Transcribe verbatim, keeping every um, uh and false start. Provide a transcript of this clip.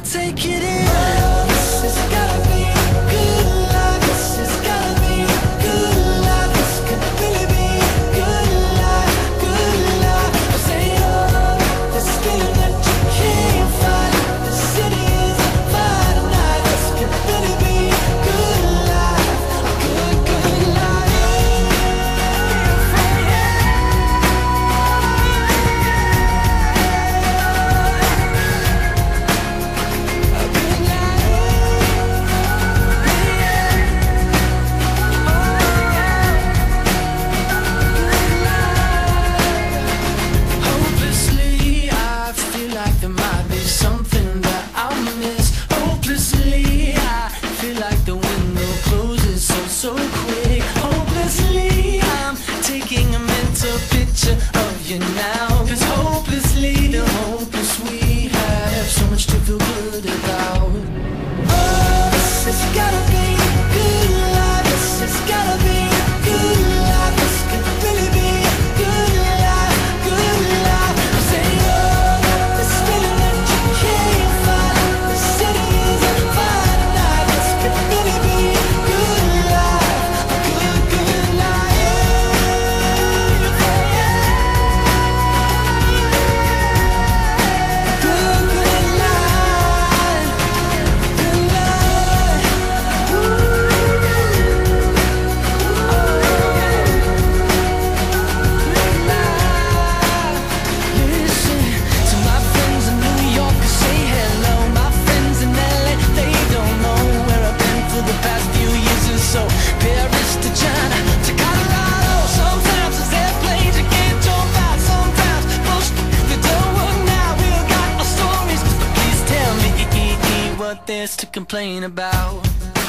take it in. Oh, this has gotta be good life. This has gotta be good life. This could really be good life, good life. I say, oh, this feeling that you can't fight. The city is on fire tonight. This could really be good life, a good, good life. Hopelessly, I feel like there might be something that I'll miss. Hopelessly, I feel like the window closes so, so quick. Hopelessly, I'm taking a mental picture of you now. Cause hopelessly, the hopeless we have so much to feel good about. Oh, this has gotta be good life. This has gotta be good life. This could really be good life, good life. I say, oh, this feeling that you can't fight. The city is on fire tonight. This could really be good life, a good, good life. Good, good life, good life. Listen to my friends in New York, say hello. My friends in L A, they don't know where I've been for the past few years or so. Paris to China to Colorado. Sometimes it's airplanes you can't jump out. Sometimes most they don't work now. We all got our stories, but please tell me what there's to complain about.